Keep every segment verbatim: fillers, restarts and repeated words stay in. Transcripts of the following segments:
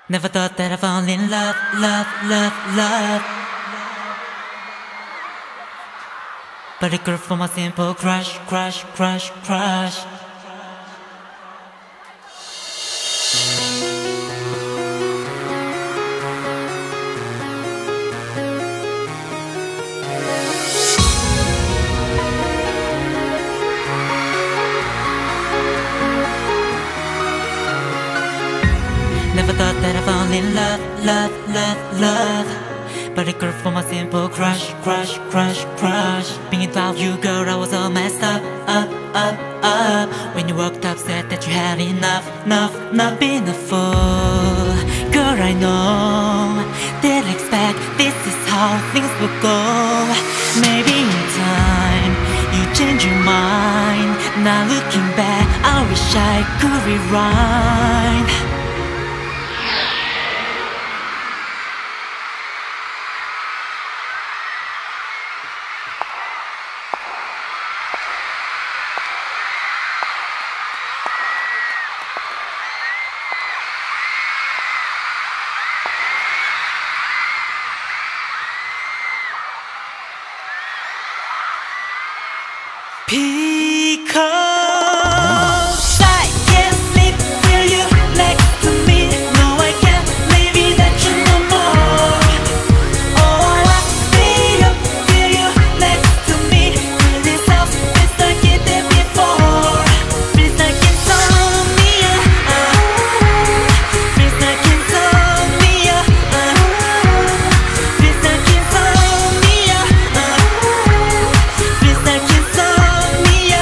Never thought that I'd fall in love, love, love, love. But a girl from a simple crush, crush, crush, crush. Never thought that I'd fall in love, love, love, love. But a girl from a simple crush, crush, crush, crush. Being without you, girl, I was all messed up, up, up, up. When you walked up, said that you had enough, enough, not being a fool. Girl, I know, didn't expect this is how things would go. Maybe in time, you change your mind. Now looking back, I wish I could rewind. Because I can't sleep with you next to me. No, I can't live without you no more. Oh, I feel up with you next to me. Feel it up, it's like it did before. Feels like insomnia. uh, Feels like insomnia. uh, Feels like insomnia. uh, Feels like insomnia.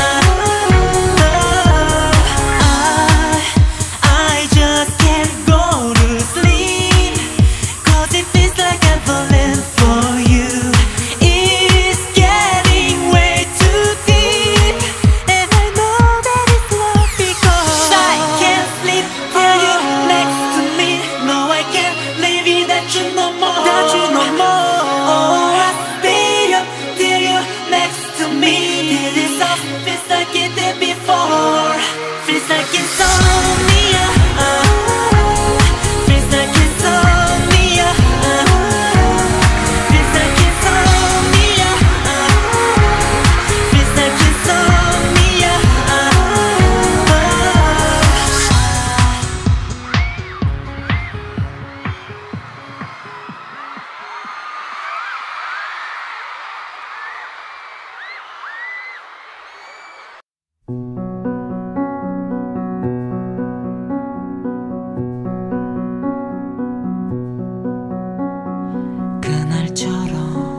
Feels like it did before. Feels like insomnia. uh, Feels like insomnia. uh, Feels like insomnia. uh, Feels like insomnia. 그날처럼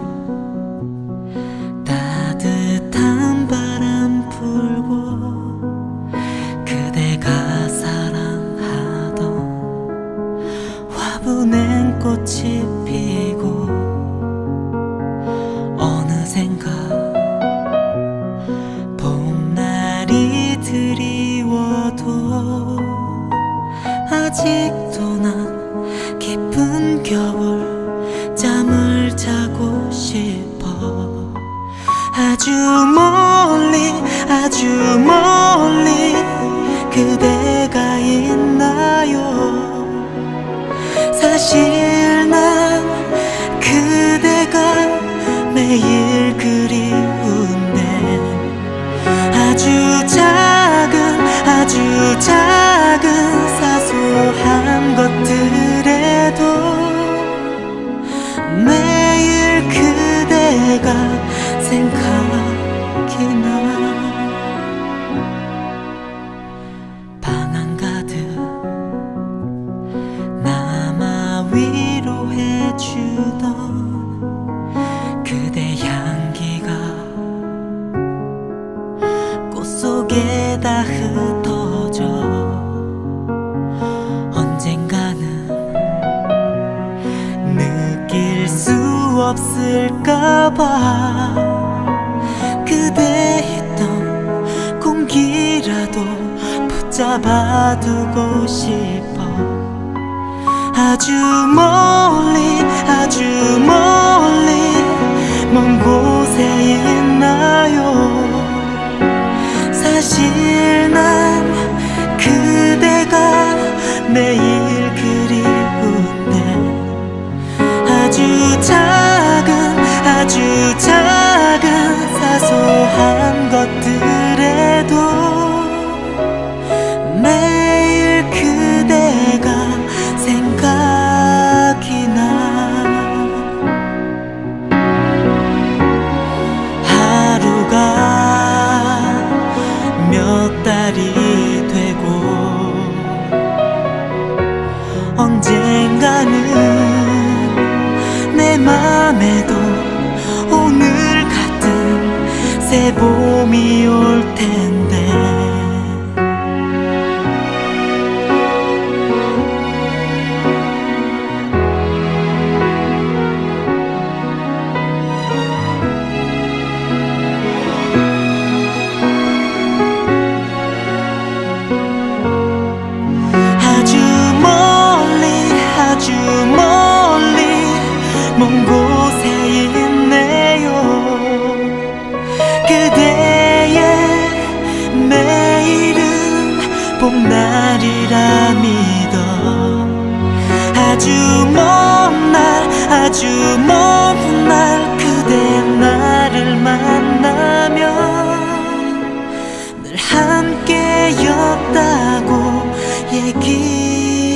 따뜻한 바람 불고 그대가 사랑하던 화분엔 꽃이 피고 어느샌가 봄날이 드리워도 아직도 난 깊은 겨울 잠을 자고 싶어. 아주 멀리 아주 멀리 그대가 있나요. 사실 난 그대가 매일 그리운데 아주 작은 아주 작은 사소한 것들에도 매일 그대가 생각이 나. 방 한가득 남아 위로해주던 그대 향기가 꽃 속에다 흩어져 언젠가는 느낄 수 없을까봐 그대 있던 공기라도 붙잡아두고 싶어. 아주 멀리 아주 멀리 먼 곳에 있나요. 사실 난 그대가 매일 그리 언젠가는 내 맘에도 오늘 같은 새 봄이 올 텐데 아주 멀리 먼 곳에 있네요. 그대의 매일은 봄날이라 믿어. 아주 먼 날 아주 먼 날 그대 나를 만나면 늘 함께였다고 얘기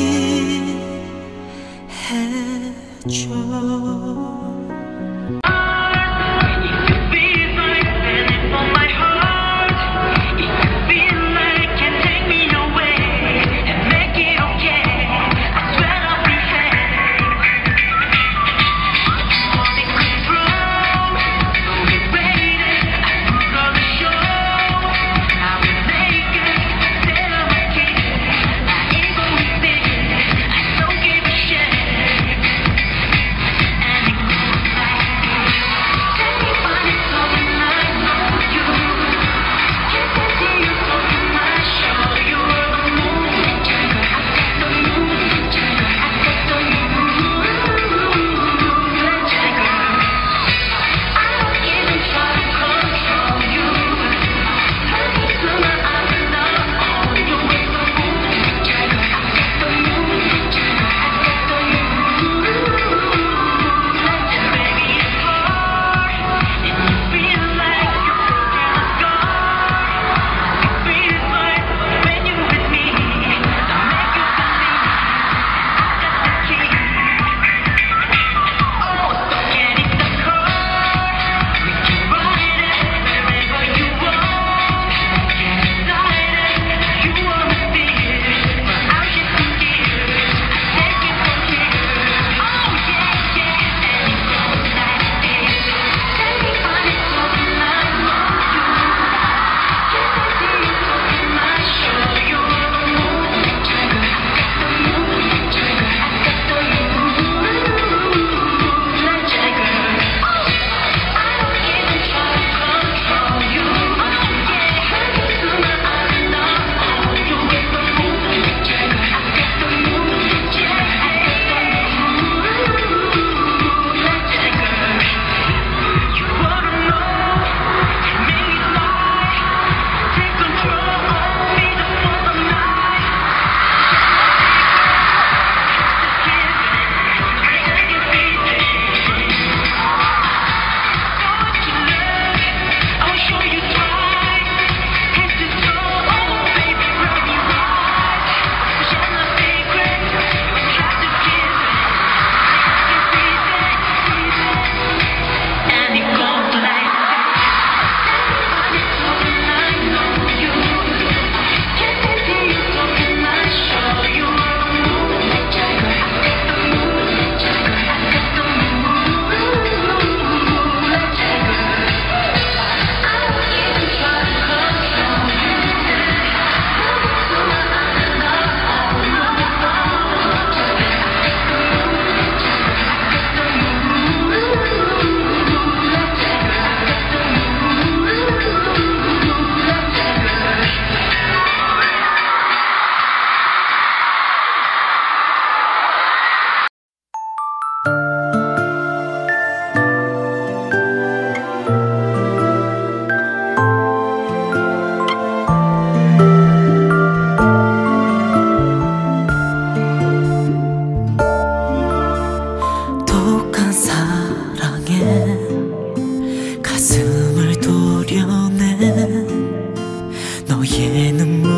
너의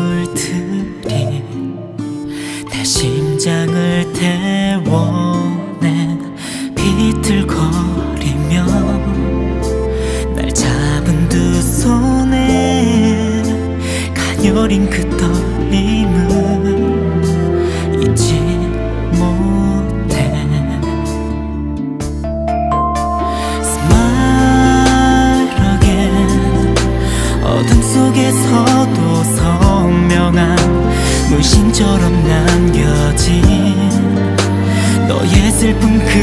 눈물들이 내 심장을 태워내 비틀거리며 날 잡은 두 손에 가녀린 그 떨림은 잊지 슬픔